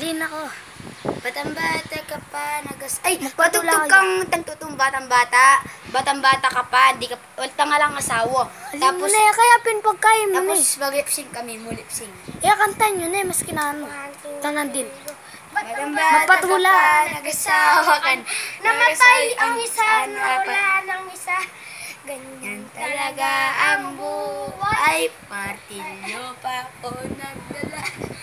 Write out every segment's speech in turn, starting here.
Din ako. Batang-bata ka pa, ay, patugtog kang tantutong batang-bata. Batang-bata ka pa, di ka, wala nga lang asawa. Tapos, kaya pinpagkain mo tapos mag-lipsing kami, mulipsing. kanta nyo na, mas kinano. Tanan din. Batang-bata ka pa, nag-asawa ka. Namatay ang isa, nawala ng isa. Ganyan talaga ang buhay. Martilyo pa ako nagdala.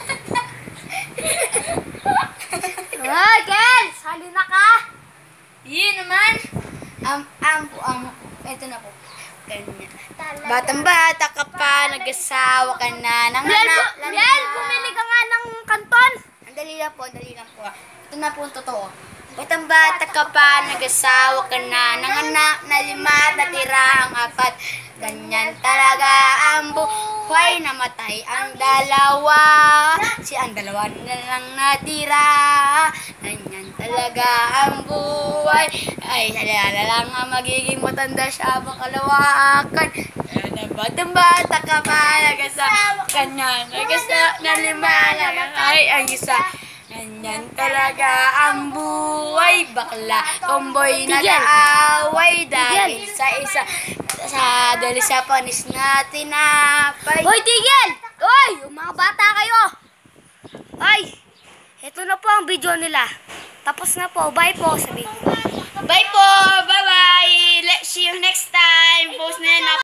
Hoy, Kel! Sali na ka! Yun naman. Ito na po. Ganyan. Batang-bata ka pa, nag-asawa ka na, nanganak. Kel, bumili ka nga ng kanton. Ang dali lang po. Ito na po ang totoo. Batang-bata ka pa, nag-asawa ka na, nanganak na 5, natira ang 4. Ganyan talaga ang buhay, namatay ang 2. Ang 2 na lang natira. Ganyan talaga ang buhay. Ay, alala lang ang magiging matanda siya makalawakan. Batang-bata ka pa, nag-asawa ka na, nag-asawa na 5, namatay ang 1. Ganyan talaga ang buhay, bakla, tomboy na naaway dahil sa isa, dahil sa panis na tinapay. Hoy, tigil! Hoy, yung mga bata kayo! Ay, ito na po ang video nila. Tapos na po. Bye po, sabihin. Bye po! Bye-bye! Let's see you next time! Post na yan.